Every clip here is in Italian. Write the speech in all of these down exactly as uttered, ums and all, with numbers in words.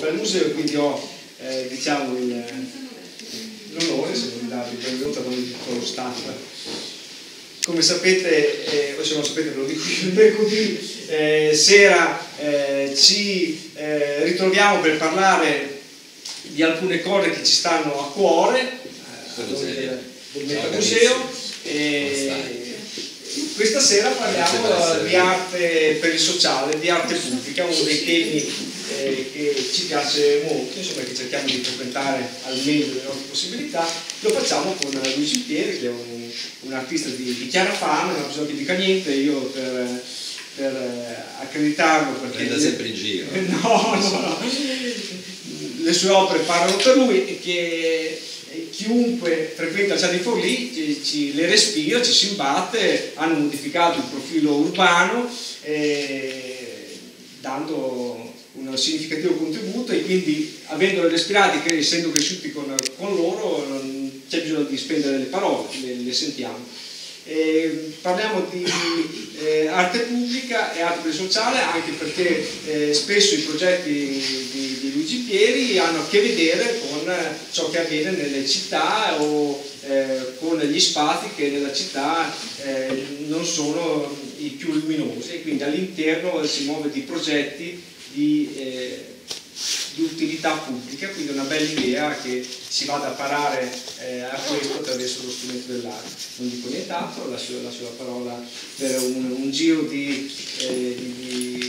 per il museo, quindi ho eh, diciamo l'onore, se non darvi benvenuto a nome di tutto lo staff. Come sapete, eh, o se non sapete ve lo dico io, mercoledì eh, sera eh, ci eh, ritroviamo per parlare di alcune cose che ci stanno a cuore eh, del, del Metamuseo. E questa sera parliamo di arte per il sociale, di arte pubblica, uno dei temi eh, che ci piace molto, insomma, che cerchiamo di frequentare al meglio delle nostre possibilità. Lo facciamo con Luigi Pieri, che è un, un artista di, di chiara fama, non ha bisogno che dica niente, io per, per accreditarlo, perché prenda sempre in giro. No, no, no. Le sue opere parlano per lui e che chiunque frequenta il Ciao di Forlì ci, ci, le respira, ci si imbatte, hanno modificato il profilo urbano eh, dando un significativo contributo, e quindi avendole respirate, che essendo cresciuti con, con loro, non c'è bisogno di spendere le parole, le, le sentiamo. Eh, parliamo di eh, arte pubblica e arte sociale, anche perché eh, spesso i progetti di, di Luigi Pieri hanno a che vedere con ciò che avviene nelle città o eh, con gli spazi che nella città eh, non sono i più luminosi, e quindi all'interno si muove di progetti di, eh, di utilità pubblica, quindi è una bella idea che si vada a parare eh, a questo attraverso lo strumento dell'arte. Non dico nient'altro, lascio, lascio la parola per un, un giro di, eh, di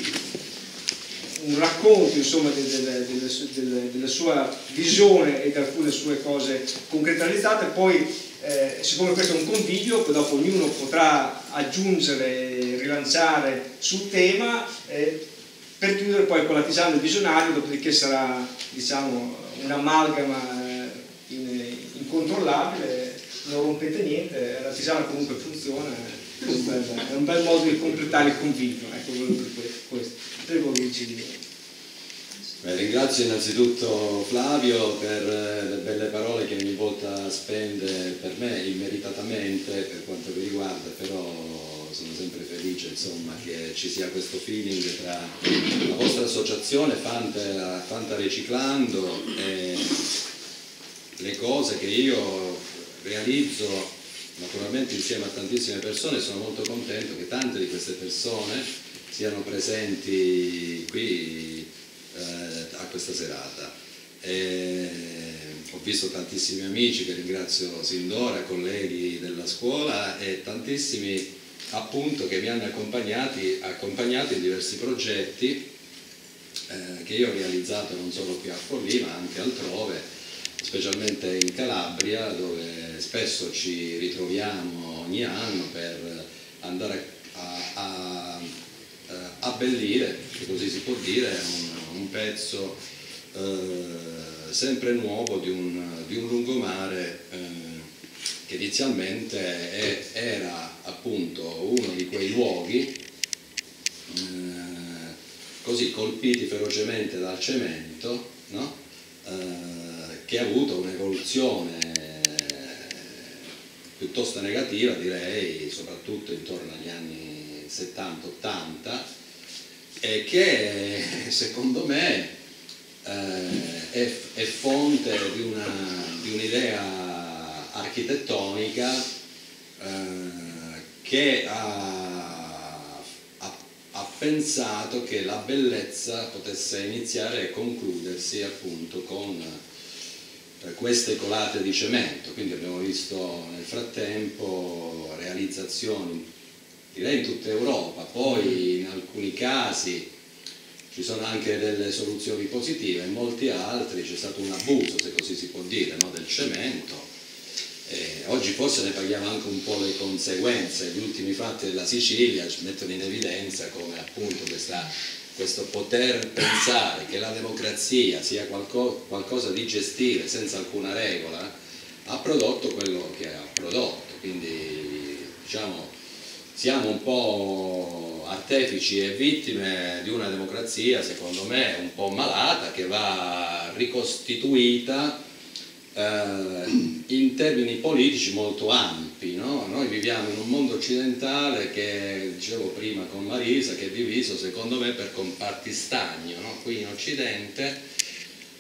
un racconto, insomma, del, del, del, del, della sua visione e di alcune sue cose concrete realizzate. Poi eh, siccome questo è un convegno, poi dopo ognuno potrà aggiungere, rilanciare sul tema, eh, per chiudere poi con la tisana del visionario, dopodiché sarà, diciamo, un'amalgama incontrollabile, non rompete niente, la tisana comunque funziona, è un bel, è un bel modo di completare il convegno. Ecco, questo. Prego Luigi. Beh, ringrazio innanzitutto Flavio per le belle parole che ogni volta spende per me immeritatamente per quanto mi riguarda, però sono sempre felice, insomma, che ci sia questo feeling tra la vostra associazione Fanta, Fanta Riciclando e le cose che io realizzo naturalmente insieme a tantissime persone. Sono molto contento che tante di queste persone siano presenti qui eh, a questa serata. E ho visto tantissimi amici che ringrazio sin d'ora, colleghi della scuola e tantissimi appunto che mi hanno accompagnati, accompagnato in diversi progetti eh, che io ho realizzato non solo qui a Forlì ma anche altrove, specialmente in Calabria, dove spesso ci ritroviamo ogni anno per andare a, a, a abbellire, se così si può dire, un, un pezzo eh, sempre nuovo di un, di un lungomare eh, che inizialmente è, era appunto uno di quei luoghi eh, così colpiti ferocemente dal cemento, no? eh, che ha avuto un'evoluzione piuttosto negativa, direi, soprattutto intorno agli anni settanta ottanta, e che secondo me eh, è, è fonte di una, di un'idea architettonica eh, che ha, ha, ha pensato che la bellezza potesse iniziare e concludersi appunto con queste colate di cemento. Quindi abbiamo visto nel frattempo realizzazioni, direi in tutta Europa, poi in alcuni casi ci sono anche delle soluzioni positive, in molti altri c'è stato un abuso, se così si può dire, no, del cemento. E oggi forse ne paghiamo anche un po' le conseguenze. Gli ultimi fatti della Sicilia ci mettono in evidenza come appunto questa questo poter pensare che la democrazia sia qualco, qualcosa di gestire senza alcuna regola, ha prodotto quello che ha prodotto. Quindi diciamo siamo un po' artefici e vittime di una democrazia secondo me un po' malata, che va ricostituita eh, in termini politici molto ampi, no? Noi viviamo in un mondo occidentale che, dicevo prima con Marisa, che è diviso secondo me per comparti stagni, no? Qui in Occidente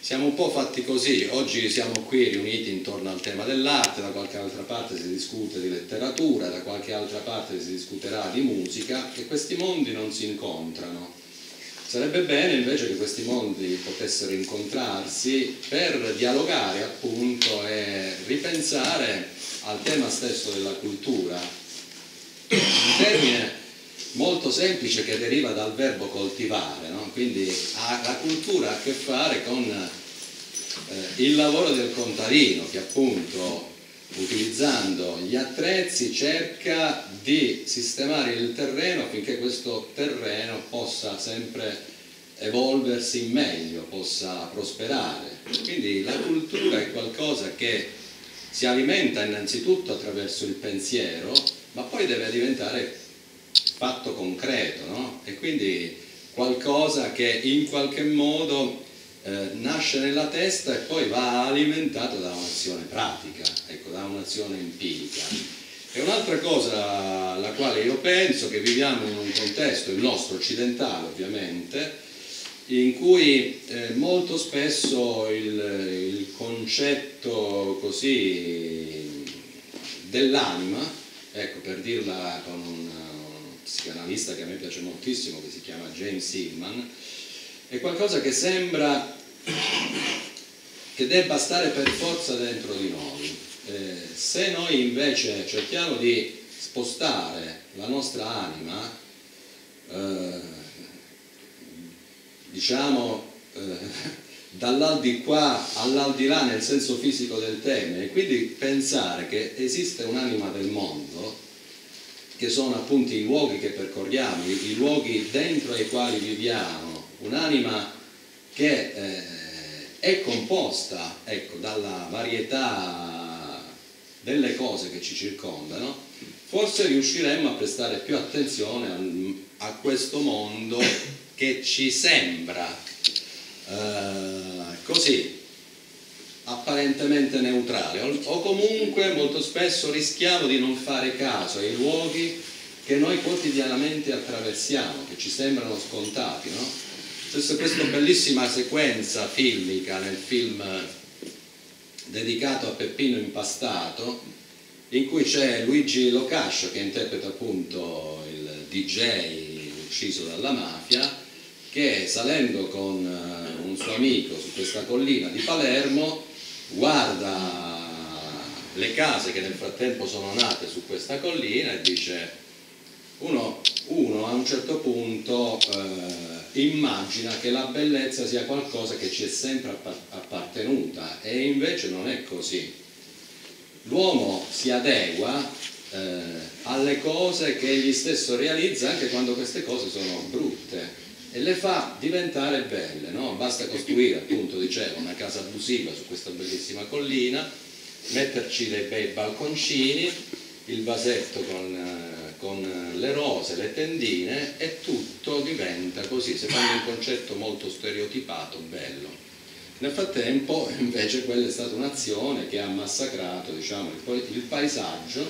siamo un po' fatti così, oggi siamo qui riuniti intorno al tema dell'arte, da qualche altra parte si discute di letteratura, da qualche altra parte si discuterà di musica, e questi mondi non si incontrano. Sarebbe bene invece che questi mondi potessero incontrarsi per dialogare appunto e ripensare al tema stesso della cultura, un termine molto semplice che deriva dal verbo coltivare, no? Quindi ha, la cultura ha a che fare con eh, il lavoro del contadino che appunto utilizzando gli attrezzi cerca di sistemare il terreno affinché questo terreno possa sempre evolversi in meglio, possa prosperare. Quindi la cultura è qualcosa che si alimenta innanzitutto attraverso il pensiero, ma poi deve diventare fatto concreto, no? E quindi qualcosa che in qualche modo eh, nasce nella testa e poi va alimentato da un'azione pratica, ecco, da un'azione empirica. E un'altra cosa alla quale io penso, che viviamo in un contesto, il nostro occidentale ovviamente, in cui eh, molto spesso il, il concetto così dell'anima, ecco, per dirla con un psicanalista che a me piace moltissimo, che si chiama James Hillman, è qualcosa che sembra che debba stare per forza dentro di noi. Eh, se noi invece cerchiamo di spostare la nostra anima, eh, diciamo eh, dall'aldilà all'aldilà nel senso fisico del termine, e quindi pensare che esiste un'anima del mondo, che sono appunto i luoghi che percorriamo, i, i luoghi dentro ai quali viviamo, un'anima che eh, è composta, ecco, dalla varietà delle cose che ci circondano, forse riusciremmo a prestare più attenzione a, a questo mondo che ci sembra eh, così apparentemente neutrale, o comunque molto spesso rischiamo di non fare caso ai luoghi che noi quotidianamente attraversiamo, che ci sembrano scontati, no? C'è questa bellissima sequenza filmica nel film dedicato a Peppino Impastato, in cui c'è Luigi Locascio che interpreta appunto il D J ucciso dalla mafia, che salendo con un suo amico su questa collina di Palermo guarda le case che nel frattempo sono nate su questa collina e dice, uno, uno a un certo punto eh, immagina che la bellezza sia qualcosa che ci è sempre appartenuta, e invece non è così. L'uomo si adegua eh, alle cose che egli stesso realizza anche quando queste cose sono brutte, e le fa diventare belle, no? Basta costruire, appunto dicevo, una casa abusiva su questa bellissima collina, metterci dei bei balconcini, il vasetto con, eh, con le rose, le tendine, e tutto diventa così, secondo un concetto molto stereotipato, bello. Nel frattempo invece quella è stata un'azione che ha massacrato, diciamo, il, il paesaggio,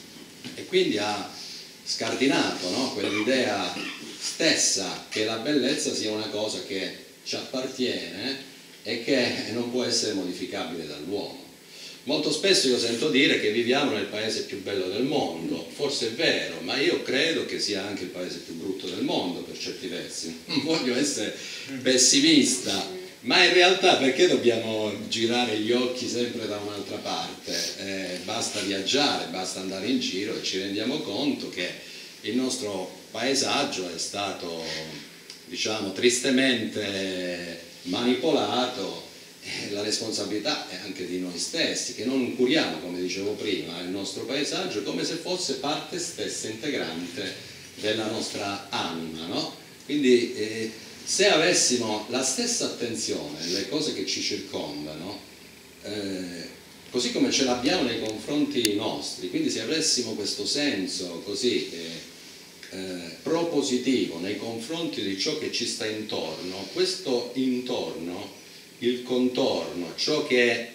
e quindi ha scardinato, no? Quell'idea stessa che la bellezza sia una cosa che ci appartiene e che non può essere modificabile dall'uomo. Molto spesso io sento dire che viviamo nel paese più bello del mondo, forse è vero, ma io credo che sia anche il paese più brutto del mondo per certi versi. Non voglio essere pessimista, ma in realtà perché dobbiamo girare gli occhi sempre da un'altra parte? Eh, basta viaggiare, basta andare in giro e ci rendiamo conto che il nostro paesaggio è stato, diciamo, tristemente manipolato, e la responsabilità è anche di noi stessi, che non curiamo, come dicevo prima, il nostro paesaggio come se fosse parte stessa integrante della nostra anima, no? Quindi eh, se avessimo la stessa attenzione alle cose che ci circondano, eh, così come ce l'abbiamo nei confronti nostri, quindi se avessimo questo senso così eh, eh, propositivo nei confronti di ciò che ci sta intorno, questo intorno, il contorno, ciò che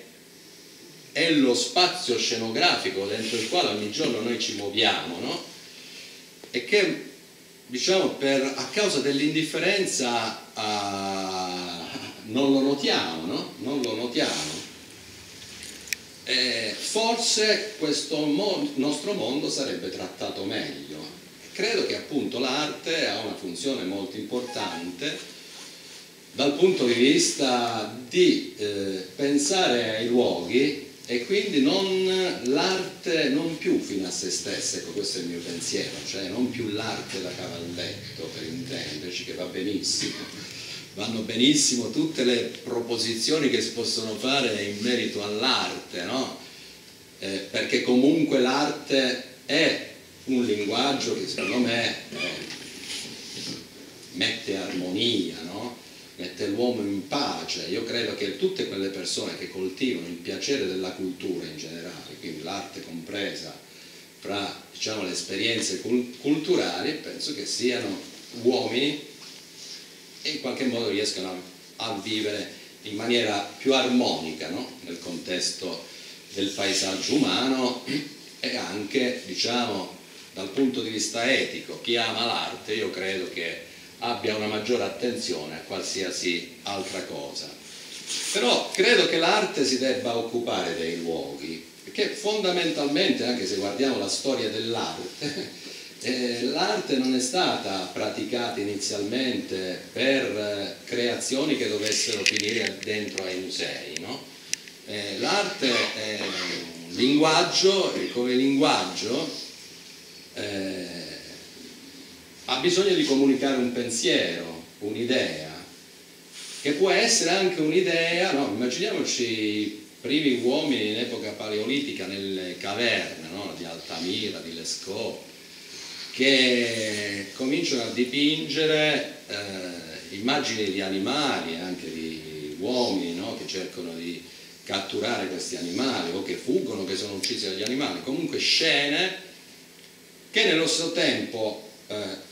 è lo spazio scenografico dentro il quale ogni giorno noi ci muoviamo, no? E che, diciamo, per, a causa dell'indifferenza non lo notiamo, no? Non lo notiamo. Eh, forse questo mo nostro mondo sarebbe trattato meglio. Credo che appunto l'arte ha una funzione molto importante dal punto di vista di eh, pensare ai luoghi e quindi non l'arte non più fino a se stessa, ecco, questo è il mio pensiero, cioè non più l'arte da cavalletto, per intenderci, che va benissimo, vanno benissimo tutte le proposizioni che si possono fare in merito all'arte, no? Eh, perché comunque l'arte è un linguaggio che secondo me eh, mette armonia, no? Mette l'uomo in pace. Io credo che tutte quelle persone che coltivano il piacere della cultura in generale, quindi l'arte compresa fra, diciamo, le esperienze cult culturali, penso che siano uomini e in qualche modo riescano a, a vivere in maniera più armonica, no? Nel contesto del paesaggio umano e anche, diciamo, dal punto di vista etico. Chi ama l'arte, io credo che abbia una maggiore attenzione a qualsiasi altra cosa. Però credo che l'arte si debba occupare dei luoghi, perché fondamentalmente, anche se guardiamo la storia dell'arte, eh, l'arte non è stata praticata inizialmente per eh, creazioni che dovessero finire dentro ai musei, no? Eh, l'arte è un linguaggio e come linguaggio eh, ha bisogno di comunicare un pensiero, un'idea, che può essere anche un'idea, no? Immaginiamoci i primi uomini in epoca paleolitica nelle caverne, no? Di Altamira, di Lescaut, che cominciano a dipingere eh, immagini di animali, anche di uomini, no? Che cercano di catturare questi animali o che fuggono, che sono uccisi dagli animali, comunque scene che nello stesso tempo eh,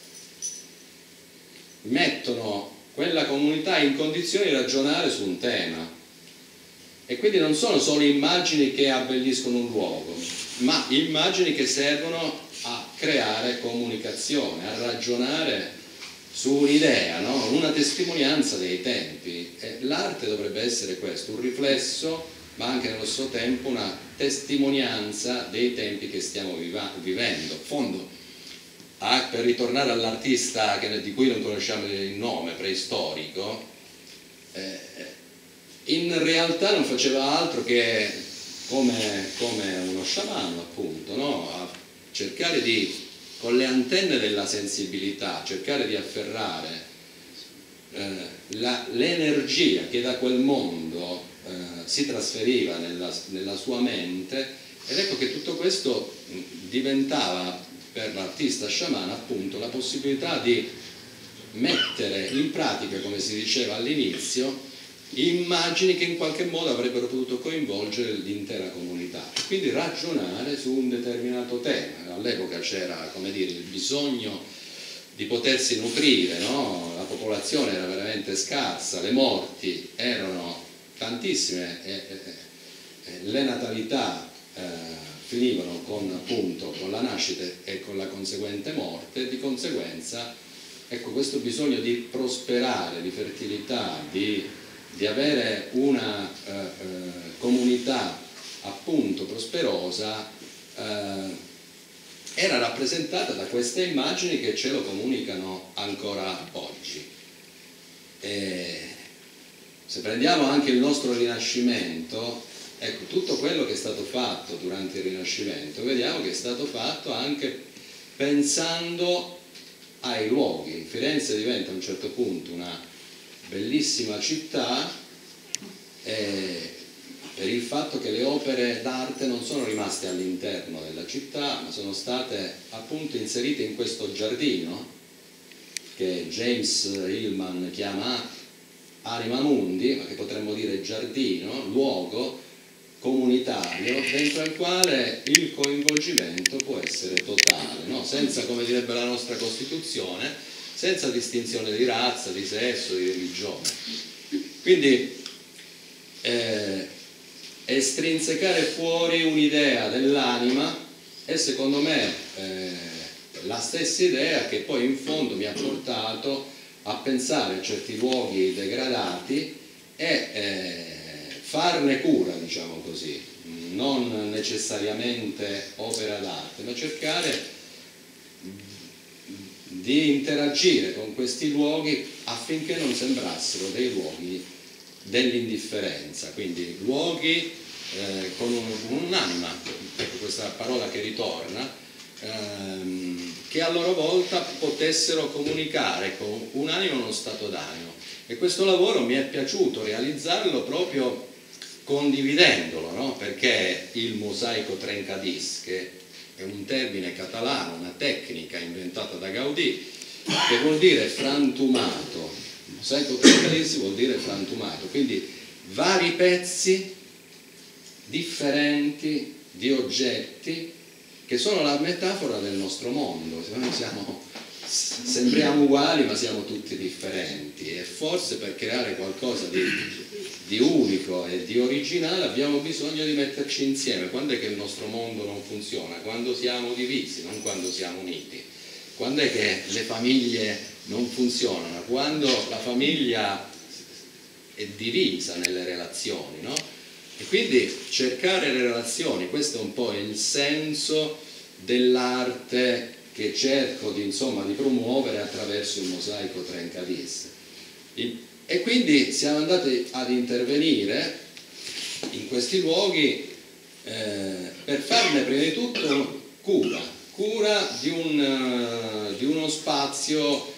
mettono quella comunità in condizione di ragionare su un tema e quindi non sono solo immagini che abbelliscono un luogo, ma immagini che servono a creare comunicazione, a ragionare su un'idea, no? Una testimonianza dei tempi. L'arte dovrebbe essere questo, un riflesso, ma anche nello stesso tempo una testimonianza dei tempi che stiamo vivendo. In fondo, Ah, per ritornare all'artista di cui non conosciamo il nome, preistorico, eh, in realtà non faceva altro che, come, come uno sciamano appunto, no? A cercare di, con le antenne della sensibilità, cercare di afferrare eh, l'energia che da quel mondo eh, si trasferiva nella, nella sua mente, ed ecco che tutto questo diventava per l'artista sciamano appunto la possibilità di mettere in pratica, come si diceva all'inizio, immagini che in qualche modo avrebbero potuto coinvolgere l'intera comunità e quindi ragionare su un determinato tema. All'epoca c'era, come dire, il bisogno di potersi nutrire, no? La popolazione era veramente scarsa, le morti erano tantissime e, e, e le natalità eh, finivano con, appunto, con la nascita e con la conseguente morte, e di conseguenza ecco, questo bisogno di prosperare, di fertilità, di, di avere una eh, eh, comunità appunto prosperosa eh, era rappresentata da queste immagini che ce lo comunicano ancora oggi. E se prendiamo anche il nostro Rinascimento, ecco, tutto quello che è stato fatto durante il Rinascimento, vediamo che è stato fatto anche pensando ai luoghi. Firenze diventa a un certo punto una bellissima città eh, per il fatto che le opere d'arte non sono rimaste all'interno della città, ma sono state appunto inserite in questo giardino che James Hillman chiama anima mundi, ma che potremmo dire giardino, luogo comunitario dentro il quale il coinvolgimento può essere totale, no? Senza, come direbbe la nostra Costituzione, senza distinzione di razza, di sesso, di religione. Quindi eh, estrinsecare fuori un'idea dell'anima è secondo me eh, la stessa idea che poi in fondo mi ha portato a pensare a certi luoghi degradati e eh, farne cura, diciamo così, non necessariamente opera d'arte, ma cercare di interagire con questi luoghi affinché non sembrassero dei luoghi dell'indifferenza, quindi luoghi eh, con un'anima, ecco questa parola che ritorna, ehm, che a loro volta potessero comunicare con un'anima uno stato d'animo. E questo lavoro mi è piaciuto realizzarlo proprio condividendolo, no? Perché il mosaico trencadís, che è un termine catalano, una tecnica inventata da Gaudì, che vuol dire frantumato. Il mosaico trencadís vuol dire frantumato, quindi vari pezzi differenti di oggetti che sono la metafora del nostro mondo. Noi siamo, sembriamo uguali ma siamo tutti differenti, e forse per creare qualcosa di, di unico e di originale abbiamo bisogno di metterci insieme. Quando è che il nostro mondo non funziona? Quando siamo divisi, non quando siamo uniti. Quando è che le famiglie non funzionano? Quando la famiglia è divisa nelle relazioni, no? E quindi cercare le relazioni, questo è un po' il senso dell'arte che cerco di, insomma, di promuovere attraverso il mosaico trencadís. E quindi siamo andati ad intervenire in questi luoghi eh, per farne prima di tutto cura, cura di, un, di uno spazio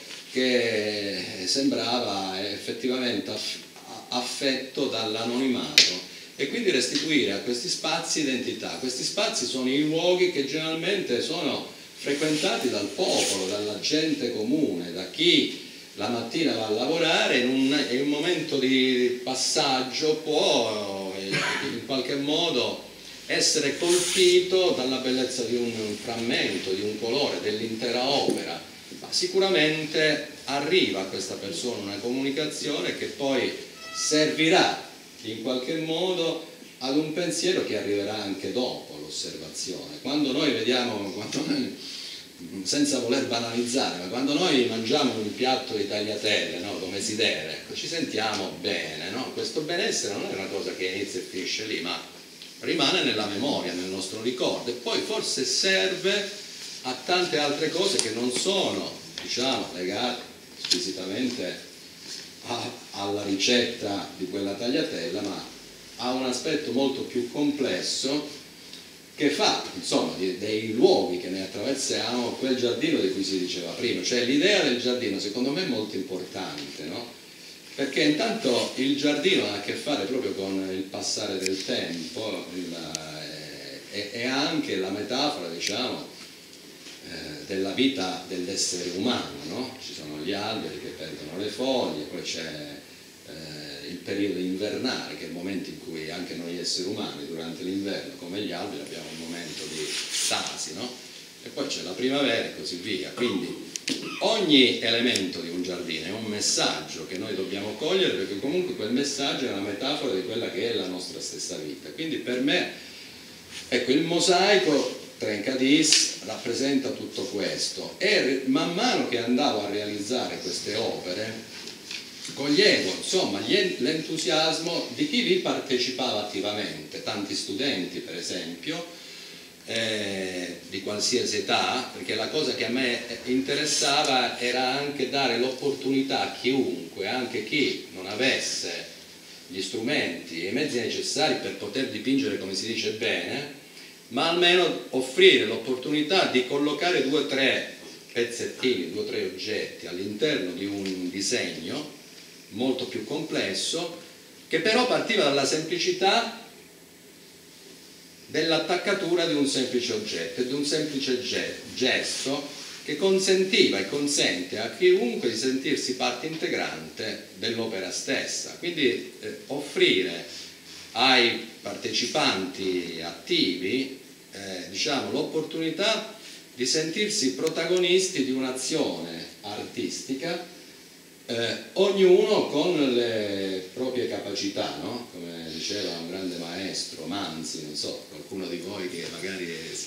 che sembrava effettivamente affetto dall'anonimato, e quindi restituire a questi spazi identità. Questi spazi sono i luoghi che generalmente sono frequentati dal popolo, dalla gente comune, da chi la mattina va a lavorare, in un, in un momento di passaggio può in qualche modo essere colpito dalla bellezza di un frammento, di un colore, dell'intera opera, ma sicuramente arriva a questa persona una comunicazione che poi servirà in qualche modo ad un pensiero che arriverà anche dopo l'osservazione. Quando noi vediamo, quando noi, senza voler banalizzare, ma quando noi mangiamo un piatto di tagliatelle, no, come si deve, ecco, ci sentiamo bene, no? Questo benessere non è una cosa che inizia e finisce lì, ma rimane nella memoria, nel nostro ricordo, e poi forse serve a tante altre cose che non sono, diciamo, legate squisitamente a, alla ricetta di quella tagliatella, ma ha un aspetto molto più complesso che fa, insomma, di, dei luoghi che ne attraversiamo quel giardino di cui si diceva prima. Cioè l'idea del giardino secondo me è molto importante, no? Perché intanto il giardino ha a che fare proprio con il passare del tempo, il, è, è anche la metafora, diciamo, eh, della vita dell'essere umano, no? Ci sono gli alberi che perdono le foglie, poi c'è eh, il periodo invernale, che è il momento in cui anche noi esseri umani durante l'inverno, come gli alberi, abbiamo un momento di stasi, no? E poi c'è la primavera e così via. Quindi ogni elemento di un giardino è un messaggio che noi dobbiamo cogliere, perché comunque quel messaggio è una metafora di quella che è la nostra stessa vita. Quindi per me, ecco, il mosaico trencadís rappresenta tutto questo, e man mano che andavo a realizzare queste opere coglievo, insomma, l'entusiasmo di chi vi partecipava attivamente, tanti studenti per esempio, Eh, di qualsiasi età, perché la cosa che a me interessava era anche dare l'opportunità a chiunque, anche chi non avesse gli strumenti e i mezzi necessari per poter dipingere come si dice bene, ma almeno offrire l'opportunità di collocare due o tre pezzettini, due o tre oggetti all'interno di un disegno molto più complesso, che però partiva dalla semplicità dell'attaccatura di un semplice oggetto e di un semplice gesto che consentiva e consente a chiunque di sentirsi parte integrante dell'opera stessa. Quindi eh, offrire ai partecipanti attivi eh, diciamo, l'opportunità di sentirsi protagonisti di un'azione artistica, eh, ognuno con le proprie capacità, no? Come diceva un grande maestro, Manzi, non so, qualcuno di voi che magari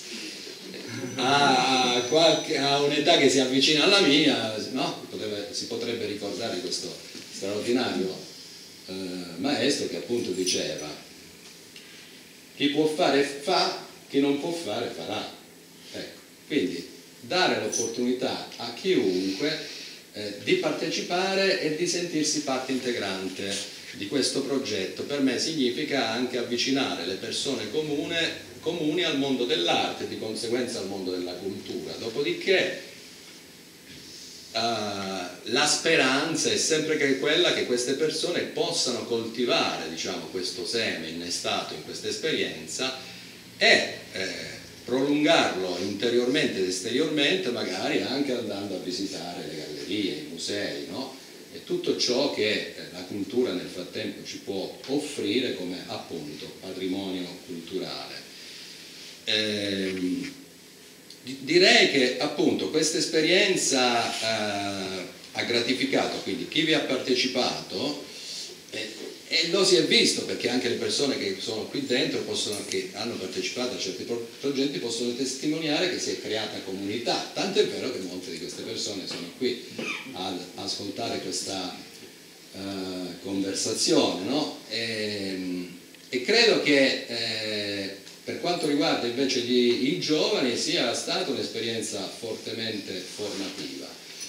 ha, qualche, ha un'età che si avvicina alla mia, no? Potrebbe, si potrebbe ricordare questo straordinario eh, maestro che appunto diceva: chi può fare fa, chi non può fare farà. Ecco, quindi dare l'opportunità a chiunque eh, di partecipare e di sentirsi parte integrante di questo progetto. Per me significa anche avvicinare le persone comune, comuni al mondo dell'arte e di conseguenza al mondo della cultura. Dopodiché uh, la speranza è sempre che quella che queste persone possano coltivare, diciamo, questo seme innestato in questa esperienza e eh, prolungarlo interiormente ed esteriormente, magari anche andando a visitare le gallerie, i musei, no? E tutto ciò che la cultura nel frattempo ci può offrire come appunto patrimonio culturale. Ehm, direi che appunto questa esperienza eh, ha gratificato quindi chi vi ha partecipato eh, e lo si è visto, perché anche le persone che sono qui dentro possono, che hanno partecipato a certi pro progetti possono testimoniare che si è creata comunità, tanto è vero che molte di queste persone sono qui ad ascoltare questa uh, conversazione, no? e, e credo che eh, per quanto riguarda invece gli, i giovani sia stata un'esperienza fortemente formativa.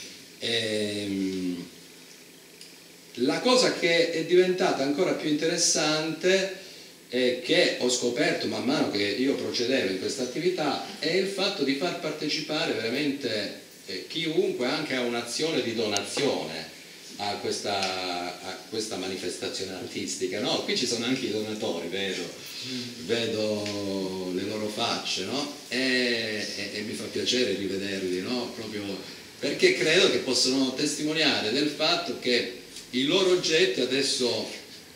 E, la cosa che è diventata ancora più interessante e che ho scoperto man mano che io procedevo in questa attività è il fatto di far partecipare veramente eh, chiunque anche a un'azione di donazione a questa, a questa manifestazione artistica, no? Qui ci sono anche i donatori, vedo, vedo le loro facce, no? e, e, e mi fa piacere rivederli, no? Proprio perché credo che possono testimoniare del fatto che i loro oggetti adesso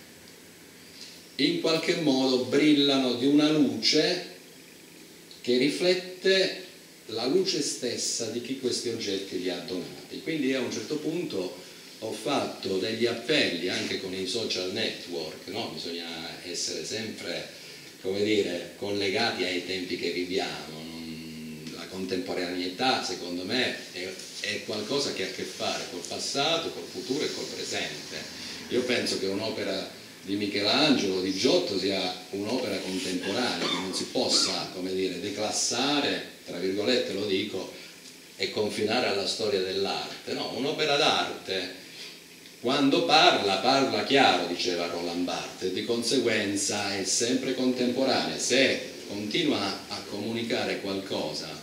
in qualche modo brillano di una luce che riflette la luce stessa di chi questi oggetti li ha donati. Quindi a un certo punto ho fatto degli appelli anche con i social network, no? Bisogna essere sempre, come dire, collegati ai tempi che viviamo. La contemporaneità, secondo me, è, è qualcosa che ha a che fare col passato, col futuro e col presente. Io penso che un'opera di Michelangelo, di Giotto, sia un'opera contemporanea, che non si possa, come dire, declassare, tra virgolette lo dico, e confinare alla storia dell'arte. No, un'opera d'arte, quando parla, parla chiaro, diceva Roland Barthes, e di conseguenza è sempre contemporanea. Se continua a comunicare qualcosa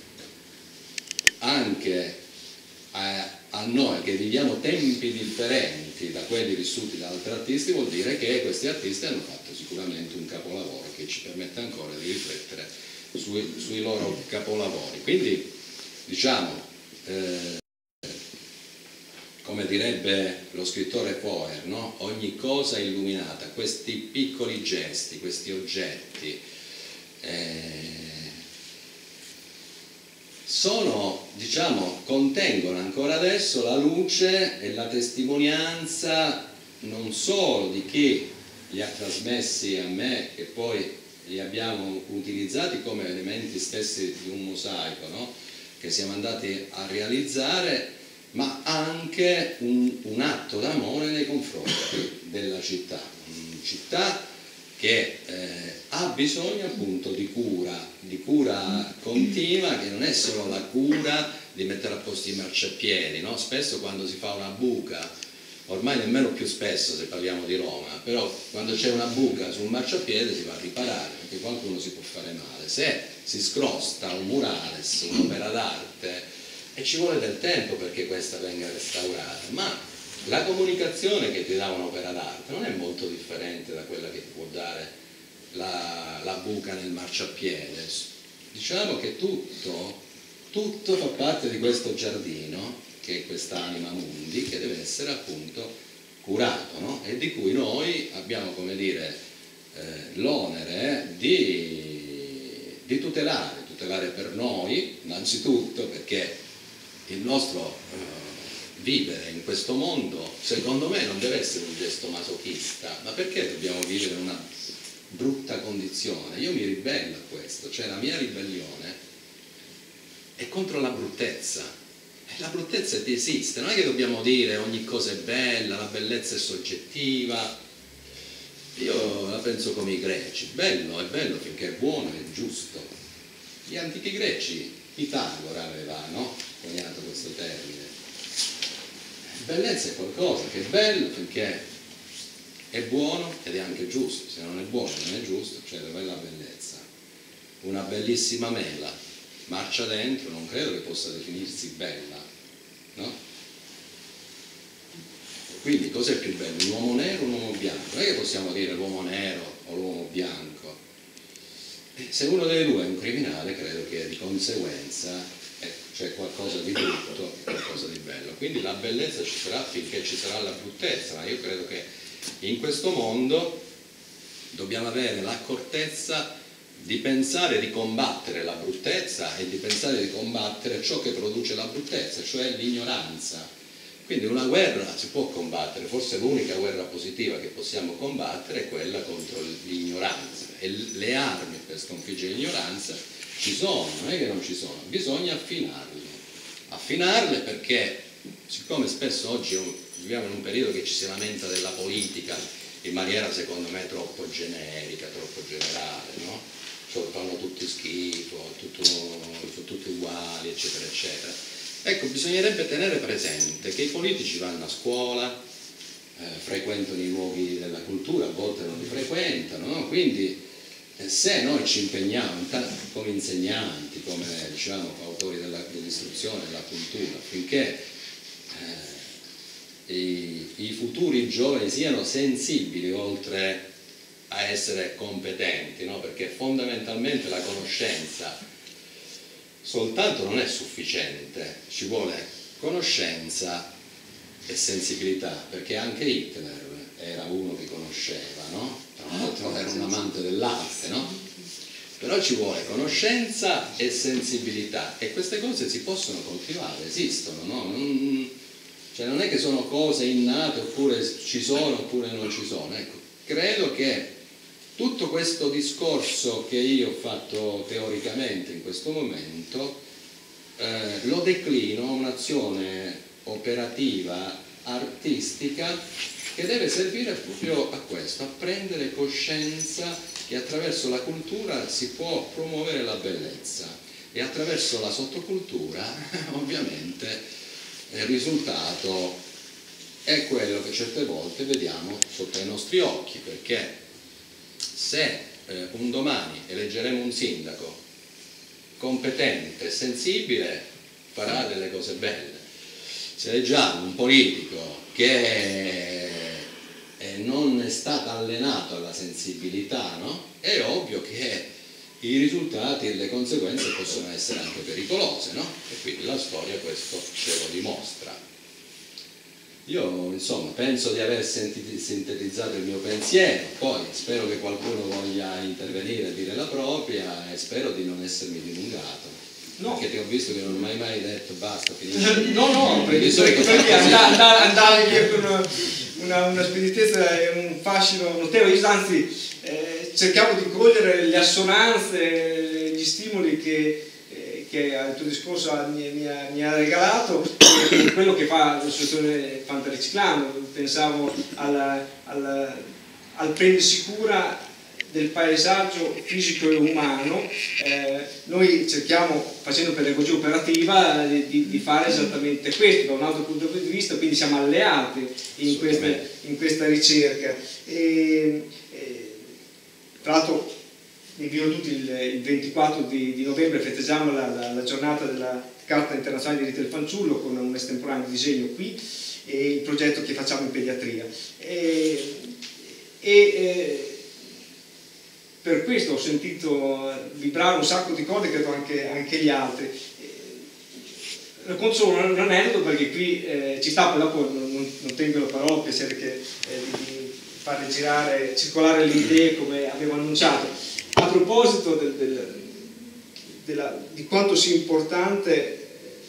anche a, a noi che viviamo tempi differenti da quelli vissuti da altri artisti, vuol dire che questi artisti hanno fatto sicuramente un capolavoro che ci permette ancora di riflettere sui, sui loro capolavori. Quindi diciamo, eh, come direbbe lo scrittore Foer, no? Ogni cosa è illuminata, questi piccoli gesti, questi oggetti eh, sono, diciamo, contengono ancora adesso la luce e la testimonianza non solo di chi li ha trasmessi a me, che poi li abbiamo utilizzati come elementi stessi di un mosaico, no? Che siamo andati a realizzare, ma anche un, un atto d'amore nei confronti della città, una città che eh, ha bisogno appunto di cura, di cura continua, che non è solo la cura di mettere a posto i marciapiedi, no? Spesso quando si fa una buca, ormai nemmeno più spesso se parliamo di Roma, però quando c'è una buca su un marciapiede si va a riparare, perché qualcuno si può fare male. Se si scrosta un murales, un'opera d'arte, e ci vuole del tempo perché questa venga restaurata, ma la comunicazione che ti dà un'opera d'arte non è molto differente da quella che ti può dare la, la buca nel marciapiede. Diciamo che tutto, tutto fa parte di questo giardino, che è questa anima mundi, che deve essere appunto curato, no? E di cui noi abbiamo, come dire, eh, l'onere di, di tutelare, tutelare per noi, innanzitutto perché il nostro eh, vivere in questo mondo, secondo me, non deve essere un gesto masochista, ma perché dobbiamo vivere in una brutta condizione? Io mi ribello a questo, cioè la mia ribellione è contro la bruttezza, La bruttezza esiste, non è che dobbiamo dire ogni cosa è bella, la bellezza è soggettiva. Io la penso come i greci, bello è bello finché è buono e giusto. Gli antichi greci, Pitagora aveva, no? coniato questo termine. Bellezza è qualcosa che è bello finché è buono ed è anche giusto. Se non è buono e non è giusto, cioè dov'è la bellezza? Una bellissima mela marcia dentro, non credo che possa definirsi bella, no? Quindi cos'è più bello? Un uomo nero o un uomo bianco? Non è che possiamo dire l'uomo nero o l'uomo bianco. E se uno dei due è un criminale, credo che di conseguenza eh, c'è qualcosa di brutto e qualcosa di bello. Quindi la bellezza ci sarà finché ci sarà la bruttezza, ma io credo che in questo mondo dobbiamo avere l'accortezza di pensare di combattere la bruttezza e di pensare di combattere ciò che produce la bruttezza, cioè l'ignoranza. Quindi una guerra si può combattere, forse l'unica guerra positiva che possiamo combattere è quella contro l'ignoranza, e le armi per sconfiggere l'ignoranza ci sono, non è che non ci sono, bisogna affinarle, affinarle perché siccome spesso oggi viviamo in un periodo che ci si lamenta della politica in maniera secondo me troppo generica, troppo generale, no? Cioè, fanno tutti schifo, tutto, sono tutti uguali, eccetera, eccetera. Ecco, bisognerebbe tenere presente che i politici vanno a scuola, eh, frequentano i luoghi della cultura, a volte non li frequentano, no? Quindi eh, se noi ci impegniamo come insegnanti, come diciamo autori dell'istruzione, della cultura, affinché eh, i, i futuri giovani siano sensibili oltre a essere competenti, no? Perché fondamentalmente la conoscenza soltanto non è sufficiente, ci vuole conoscenza e sensibilità, perché anche Hitler era uno che conosceva, no? Tra l'altro era un amante dell'arte, no? Però ci vuole conoscenza e sensibilità, e queste cose si possono coltivare, esistono, no? Non, cioè non è che sono cose innate, oppure ci sono oppure non ci sono. Ecco, credo che tutto questo discorso che io ho fatto teoricamente in questo momento eh, lo declino a un'azione operativa, artistica, che deve servire proprio a questo, a prendere coscienza che attraverso la cultura si può promuovere la bellezza e attraverso la sottocultura ovviamente il risultato è quello che certe volte vediamo sotto i nostri occhi, perché se eh, un domani eleggeremo un sindaco competente e sensibile, farà delle cose belle. Se eleggiamo un politico che eh, non è stato allenato alla sensibilità, no? È ovvio che i risultati e le conseguenze possono essere anche pericolose, no? E quindi la storia questo ce lo dimostra. Io insomma penso di aver sintetizzato il mio pensiero, poi spero che qualcuno voglia intervenire e dire la propria, e spero di non essermi dilungato. No. Perché ti ho visto che non ho mai mai detto basta, finisci. No, no, perché, perché, perché andavi via con una, una, una speditezza e un fascino notevole. Anzi, eh, cercavo di cogliere le assonanze, gli stimoli che che il tuo discorso mi, mi, ha, mi ha regalato, e quello che fa l'associazione Fantariciclando. Pensavo al, al, al prendersi cura del paesaggio fisico e umano. Eh, noi cerchiamo, facendo pedagogia operativa, di, di fare esattamente questo da un altro punto di vista, quindi siamo alleati in questa, in questa ricerca. E, e, tra l'altro vi invito tutti il, il ventiquattro di, di novembre, festeggiamo la, la, la giornata della Carta Internazionale dei Diritti del Fanciullo con un estemporaneo disegno qui, e il progetto che facciamo in pediatria. E, e, e per questo ho sentito vibrare un sacco di cose, credo anche, anche gli altri. Racconto solo un aneddoto, perché qui eh, ci sta, poi dopo non, non, non tengo la parola, ho piacere che, eh, di farle girare, circolare le idee come avevo annunciato. A proposito del, del, della, di quanto sia importante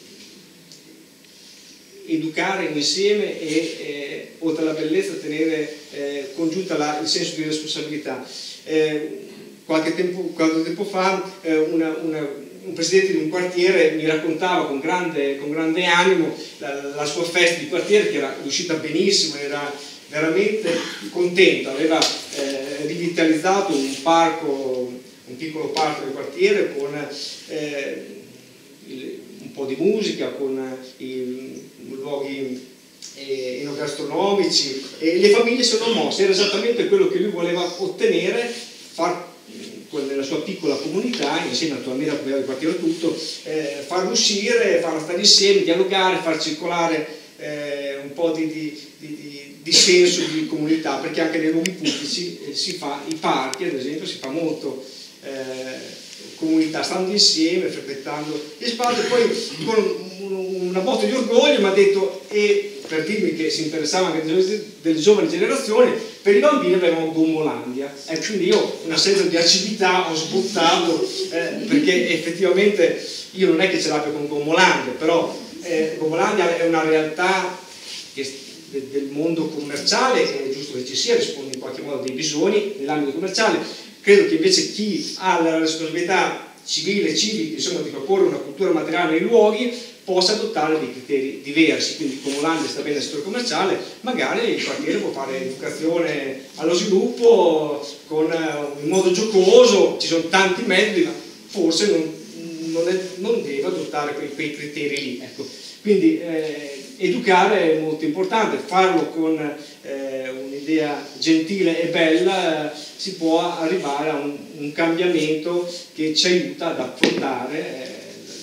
educare insieme e, eh, oltre alla bellezza, tenere eh, congiunta la, il senso di responsabilità. Eh, qualche, tempo, qualche tempo fa eh, una, una, un presidente di un quartiere mi raccontava con grande, con grande animo la, la sua festa di quartiere, che era riuscita benissimo, era veramente contento, aveva eh, rivitalizzato un parco, un piccolo parco del quartiere con eh, il, un po' di musica, con i luoghi eh, enogastronomici, e le famiglie sono mosse, era esattamente quello che lui voleva ottenere, far nella sua piccola comunità, insieme naturalmente al del quartiere tutto, eh, farlo uscire, farlo stare insieme, dialogare, far circolare eh, un po' di, di, di, di senso di comunità, perché anche nei luoghi pubblici eh, si fa, i parchi ad esempio, si fa molto eh, comunità, stando insieme, frequentando gli spazi. Poi con una botta di orgoglio mi ha detto, e per dirmi che si interessava anche delle, delle giovani generazioni, per i bambini avevamo Gommolandia, e quindi io una serie di acidità ho sbuttato, eh, perché effettivamente io non è che ce l'abbia con Gommolandia, però eh, Gommolandia è una realtà che, de, del mondo commerciale, che è giusto che ci sia, risponde in qualche modo a dei bisogni nell'ambito commerciale. Credo che invece chi ha la responsabilità civile e civica, insomma, di proporre una cultura materiale nei luoghi, possa adottare dei criteri diversi. Quindi Gommolandia sta bene nel settore commerciale, magari il quartiere può fare educazione allo sviluppo con, in modo giocoso, ci sono tanti metodi, ma forse non, non, è, non deve adottare quei, quei criteri lì. Ecco. Quindi eh, educare è molto importante, farlo con eh, un'idea gentile e bella, eh, si può arrivare a un, un cambiamento che ci aiuta ad affrontare eh,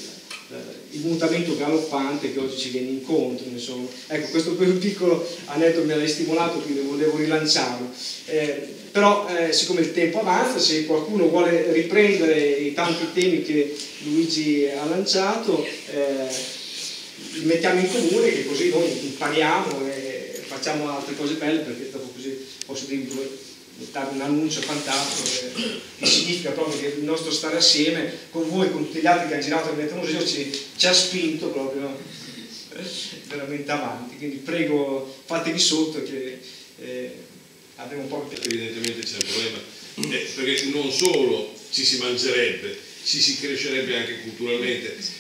il mutamento galoppante che oggi ci viene incontro. Insomma. Ecco, questo piccolo aneddoto mi aveva stimolato, quindi volevo rilanciarlo. Eh, però eh, siccome il tempo avanza, se qualcuno vuole riprendere i tanti temi che Luigi ha lanciato, eh, li mettiamo in comune, che così noi impariamo e facciamo altre cose belle, perché dopo così posso dirvi, dare un annuncio fantastico eh, che significa proprio che il nostro stare assieme con voi, con tutti gli altri che hanno girato il Veneto Museo, ci, ci ha spinto proprio veramente avanti. Quindi prego, fatevi sotto che eh, avremo un po' più. Evidentemente c'è un problema, eh, perché non solo ci si mangerebbe, ci si crescerebbe anche culturalmente.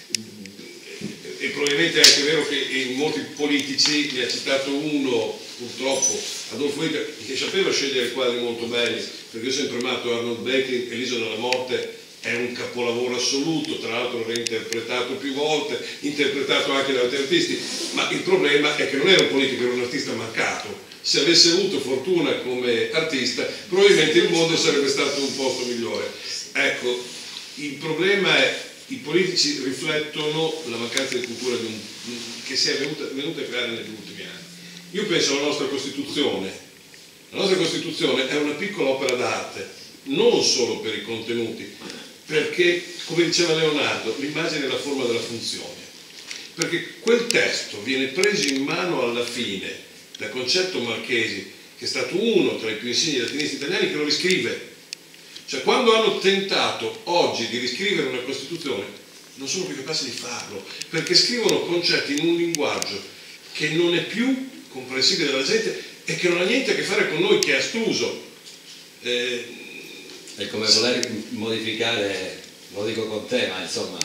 E probabilmente è anche vero che in molti politici, ne ha citato uno purtroppo, Adolfo Hitler, che sapeva scegliere quadri molto belli, perché io ho sempre amato Arnold Beckley, e l'Isola della Morte è un capolavoro assoluto, tra l'altro reinterpretato più volte, interpretato anche da altri artisti, ma il problema è che non era un politico, era un artista mancato. Se avesse avuto fortuna come artista, probabilmente il mondo sarebbe stato un posto migliore. Ecco, il problema è i politici riflettono la mancanza di cultura di un, che si è venuta, venuta a creare negli ultimi anni. Io penso alla nostra Costituzione. La nostra Costituzione è una piccola opera d'arte, non solo per i contenuti, perché, come diceva Leonardo, l'immagine è la forma della funzione. Perché quel testo viene preso in mano alla fine da Concetto Marchesi, che è stato uno tra i più insigni latinisti italiani, che lo riscrive. Cioè, quando hanno tentato oggi di riscrivere una Costituzione, non sono più capaci di farlo, perché scrivono concetti in un linguaggio che non è più comprensibile dalla gente e che non ha niente a che fare con noi, che è astruso. Eh, è come voler modificare, lo dico con te, ma insomma,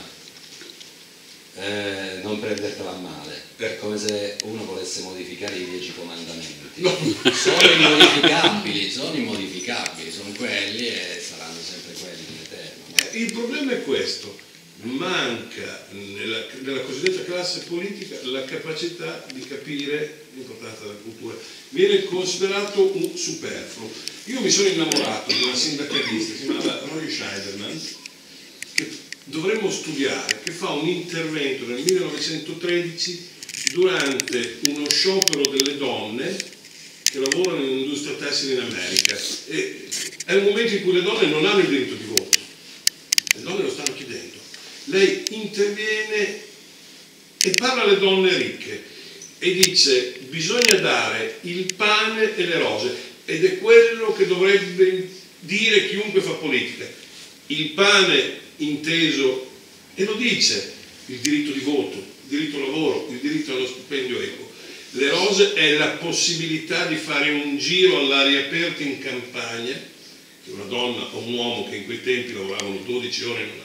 eh, non prendertela a male. È come se uno volesse modificare i dieci comandamenti. No. Sono immodificabili, sono immodificabili, sono quelli e saranno sempre quelli in eterno. No? Il problema è questo: manca nella, nella cosiddetta classe politica la capacità di capire l'importanza della cultura. Viene considerato un superfluo. Io mi sono innamorato di una sindacalista, si chiamava Roy Scheiderman, che dovremmo studiare, che fa un intervento nel millenovecentotredici durante uno sciopero delle donne che lavorano in industria tessile in America. E è un momento in cui le donne non hanno il diritto di voto, le donne lo stanno chiedendo. Lei interviene e parla alle donne ricche e dice: bisogna dare il pane e le rose, ed è quello che dovrebbe dire chiunque fa politica. Il pane inteso, e lo dice, il diritto di voto, il diritto al lavoro, il diritto allo stipendio equo. Le rose è la possibilità di fare un giro all'aria aperta in campagna, che una donna o un uomo che in quei tempi lavoravano dodici ore e non avevano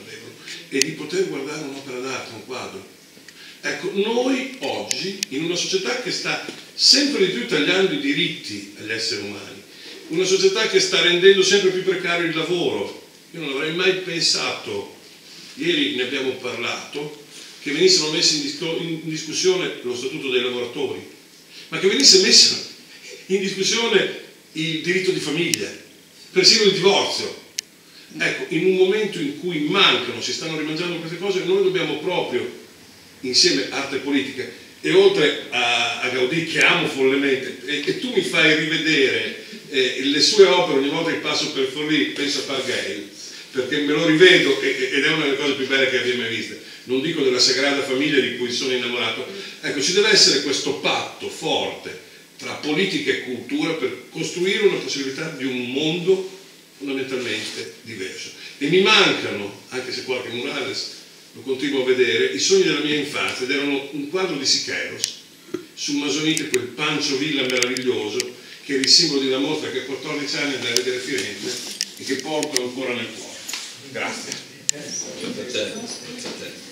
e di poter guardare un'opera d'arte, un quadro. Ecco, noi oggi, in una società che sta sempre di più tagliando i diritti agli esseri umani, una società che sta rendendo sempre più precario il lavoro, io non avrei mai pensato, ieri ne abbiamo parlato, che venissero messi in, disco, in discussione lo statuto dei lavoratori, ma che venisse messo in discussione il diritto di famiglia, persino il divorzio. Ecco, in un momento in cui mancano, si stanno rimangiando queste cose, noi dobbiamo proprio, insieme arte e politica, e oltre a, a Gaudì, che amo follemente, e, e tu mi fai rivedere eh, le sue opere ogni volta che passo per Forlì, penso a Pargheil, perché me lo rivedo e, ed è una delle cose più belle che abbia mai viste. Non dico della Sagrada Famiglia di cui sono innamorato. Ecco, ci deve essere questo patto forte tra politica e cultura per costruire una possibilità di un mondo fondamentalmente diverso. E mi mancano, anche se qualche murales lo continuo a vedere, i sogni della mia infanzia, ed erano un quadro di Sicheros su Masonite, quel Pancio Villa meraviglioso, che era il simbolo di una mostra che a quattordici anni andai a vedere a Firenze e che porto ancora nel cuore. Grazie. Grazie a te. Grazie a te.